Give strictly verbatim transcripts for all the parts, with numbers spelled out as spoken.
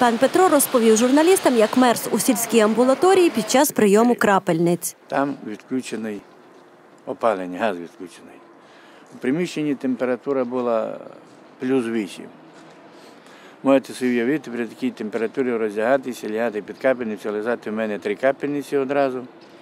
Пан Петро розповів журналістам, як мерз у сільській амбулаторії під час прийому крапельниць. Там відключений опалення, газ відключений. У приміщенні температура була плюс вісім. Можете собі уявити, при такій температурі роздягатися, лягати під капельницю, лежати в мене три капельниці одразу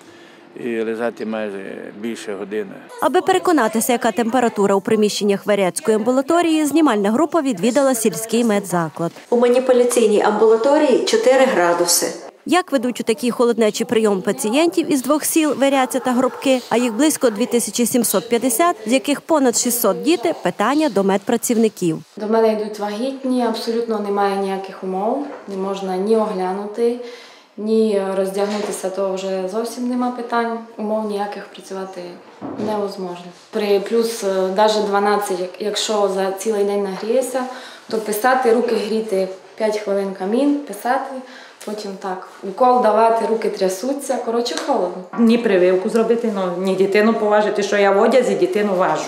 і лежати майже більше години. Аби переконатися, яка температура у приміщеннях Варяцької амбулаторії, знімальна група відвідала сільський медзаклад. У маніпуляційній амбулаторії чотири градуси. Як ведуть у такий холоднечий прийом пацієнтів із двох сіл Варяця та Гробки, а їх близько дві тисячі сімсот п'ятдесят, з яких понад шістсот діти, питання до медпрацівників. До мене йдуть вагітні, абсолютно немає ніяких умов, не можна ні оглянути, ні роздягнутися, то вже зовсім нема питань, умов ніяких працювати невозможно. При плюс навіть дванадцять, якщо за цілий день нагрієшся, то писати, руки гріти п'ять хвилин камін, писати, потім так, укол давати, руки трясуться, коротше холодно. Ні прививку зробити, ні дитину поважити, що я в одязі, дитину важу.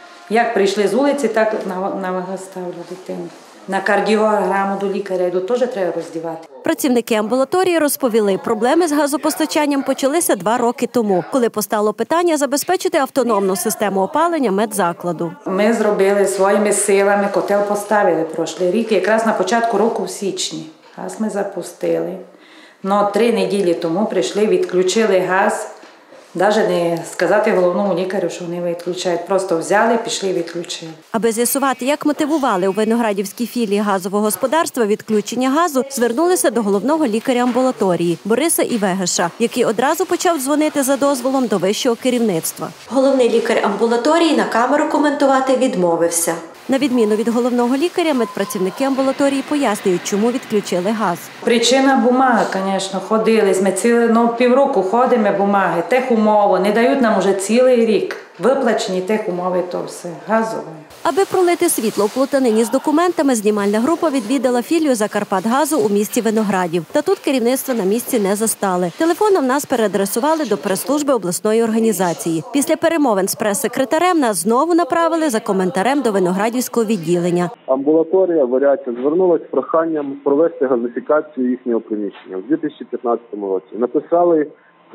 Як прийшли з вулиці, так на вагу ставлю дитину. На кардіограму до лікаря йду, теж треба роздівати. Працівники амбулаторії розповіли, проблеми з газопостачанням почалися два роки тому, коли постало питання забезпечити автономну систему опалення медзакладу. Ми зробили своїми силами, котел поставили прошлий рік, якраз на початку року в січні. Газ ми запустили. Но три неділі тому прийшли, відключили газ. Навіть не сказати головному лікарю, що вони відключають. Просто взяли, пішли і відключили. Аби з'ясувати, як мотивували у Виноградівській філії газового господарства відключення газу, звернулися до головного лікаря амбулаторії Бориса Івегеша, який одразу почав дзвонити за дозволом до вищого керівництва. Головний лікар амбулаторії на камеру коментувати відмовився. На відміну від головного лікаря, медпрацівники амбулаторії пояснюють, чому відключили газ. Причина – бумага, звісно, ходили. Ми ціле, ну, півроку ходимо, бумаги, техумови, не дають нам уже цілий рік. Виплачені техумови, то все, газове. Аби пролити світло в плутанині з документами, знімальна група відвідала філію «Закарпатгазу» у місті Виноградів. Та тут керівництво на місці не застали. Телефоном нас переадресували до прес-служби обласної організації. Після перемовин з прес-секретарем нас знову направили за коментарем до Виноградівського відділення. Амбулаторія Варяця звернулася з проханням провести газифікацію їхнього приміщення у дві тисячі п'ятнадцятому році. Написали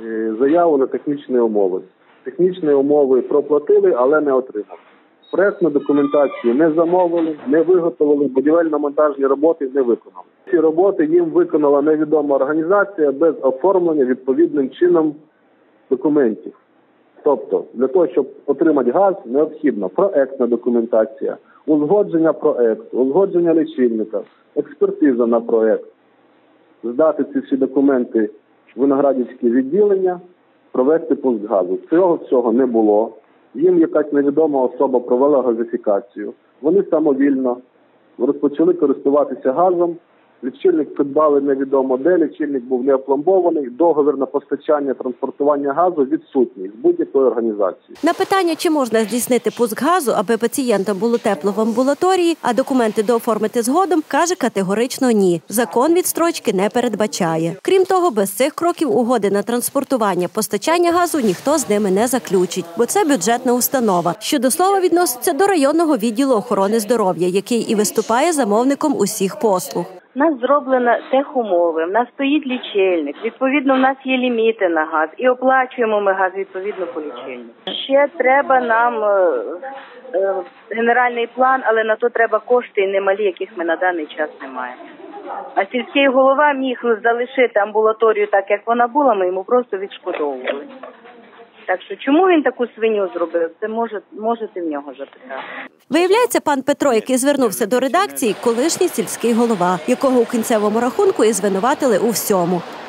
заяву на технічні умови. Технічні умови проплатили, але не отримали. Проектну документацію не замовили, не виготовили, будівельно-монтажні роботи не виконали. Ці роботи їм виконала невідома організація без оформлення відповідним чином документів. Тобто, для того, щоб отримати газ, необхідна проектна документація, узгодження проекту, узгодження лічильника, експертиза на проект. Здати ці всі документи в Виноградівське відділення, провести пуск газу. Цього всього не було. Їм якась невідома особа провела газифікацію. Вони самовільно розпочали користуватися газом. Лічильник придбали невідомо де, лічильник був не опломбований, договір на постачання, транспортування газу відсутній з будь-якої організації. На питання, чи можна здійснити пуск газу, аби пацієнтам було тепло в амбулаторії, а документи дооформити згодом, каже категорично ні. Закон відстрочки не передбачає. Крім того, без цих кроків угоди на транспортування, постачання газу ніхто з ними не заключить, бо це бюджетна установа, що до слова відноситься до районного відділу охорони здоров'я, який і виступає замовником усіх послуг. У нас зроблено техумови, в нас стоїть лічильник, відповідно, в нас є ліміти на газ і оплачуємо ми газ відповідно по лічильнику. Ще треба нам е, е, генеральний план, але на то треба кошти і немалі, яких ми на даний час не маємо. А сільський голова міг залишити амбулаторію так, як вона була, ми йому просто відшкодовували. Так що чому він таку свиню зробив, це може, можете в нього запитати. Виявляється, пан Петро, який звернувся до редакції, колишній сільський голова, якого у кінцевому рахунку і звинуватили у всьому.